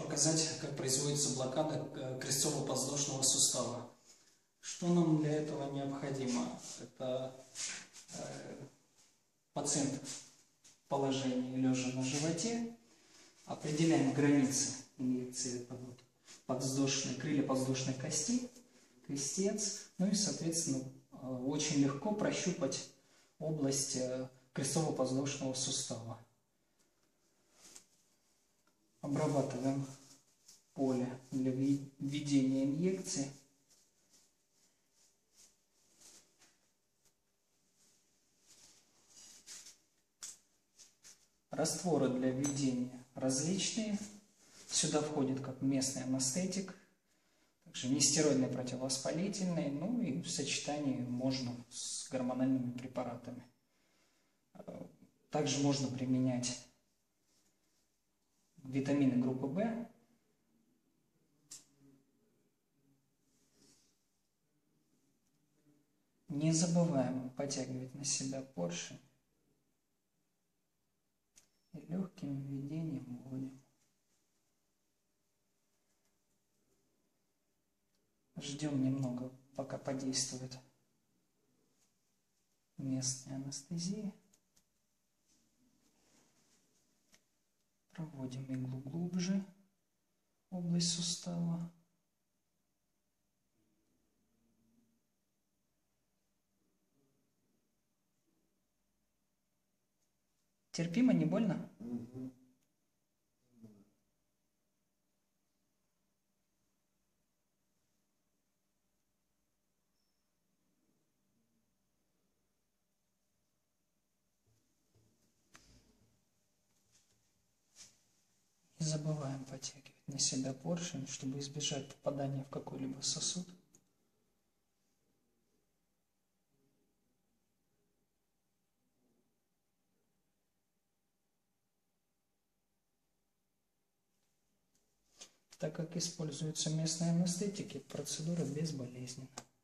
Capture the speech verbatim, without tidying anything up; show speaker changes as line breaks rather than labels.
показать, как производится блокада крестцово-подвздошного сустава. Что нам для этого необходимо? Это э, пациент в положении лежа на животе. Определяем границы инъекции подвздошной, крылья подвздошной кости, крестец. Ну и, соответственно, очень легко прощупать область крестцово-подвздошного сустава. Обрабатываем поле для введения инъекции. Растворы для введения различные. Сюда входит как местный анестетик, также нестероидные противовоспалительные, ну и в сочетании можно с гормональными препаратами. Также можно применять витамины группы В. Не забываем потягивать на себя поршень. И легким введением вводим. Ждем немного, пока подействует местная анестезия. Проводим иглу глубже в область сустава. Терпимо, не больно? Угу. Не забываем потягивать на себя поршень, чтобы избежать попадания в какой-либо сосуд. Так как используются местные анестетики, процедура безболезненна.